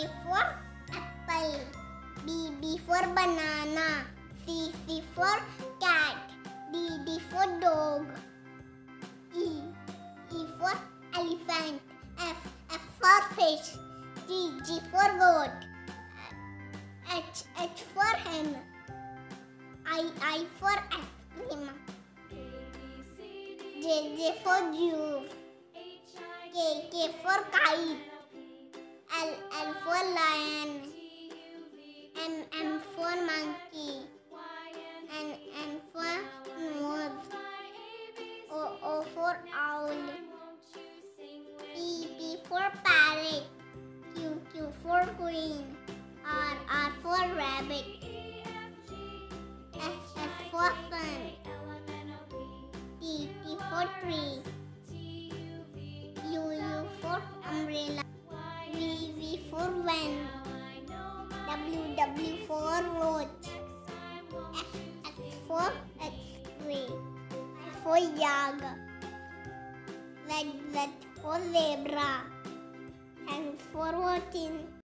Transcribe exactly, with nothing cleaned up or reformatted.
for apple. B, B for banana. C, C for cat. D, D for dog. E, E for elephant. F, F for fish. G, G for goat. H, H for hen. I, I for ice cream. J, J for juice. K, K for kite. L, L for lion. M, M for monkey. N, N for nose. O, O for owl. P, P for parrot. Q, Q for queen. R, R for rabbit. S, S for sun. T, T for tree. U, U for umbrella. V, V for van. W, W for watch. X, X for X-ray. Y for yak. Z, Z for zebra. Thanks for watching.